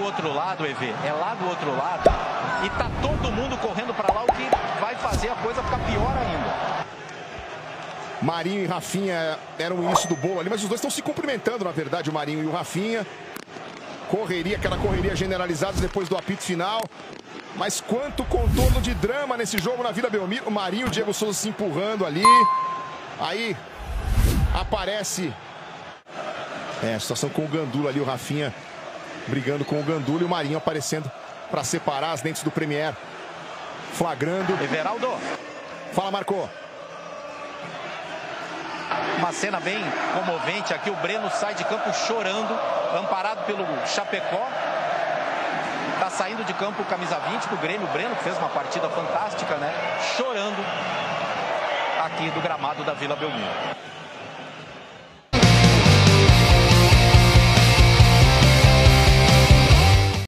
outro lado, EV, é lá do outro lado. E tá todo mundo correndo para lá, o que vai fazer a coisa ficar pior ainda. Marinho e Rafinha eram o início do bolo ali, mas os dois estão se cumprimentando, na verdade, o Marinho e o Rafinha. Correria, aquela correria generalizada depois do apito final. Mas quanto contorno de drama nesse jogo na Vila Belmiro. O Marinho e o Diego Souza se empurrando ali. Aí aparece a situação com o Gandula ali, o Rafinha brigando com o Gandula e o Marinho aparecendo para separar as dentes do Premier. Flagrando. Everaldo. Fala, Marco. Uma cena bem comovente aqui. O Breno sai de campo chorando, amparado pelo Chapecó. Está saindo de campo o camisa 20 do Grêmio. O Breno, que fez uma partida fantástica, né? Chorando aqui do gramado da Vila Belmiro.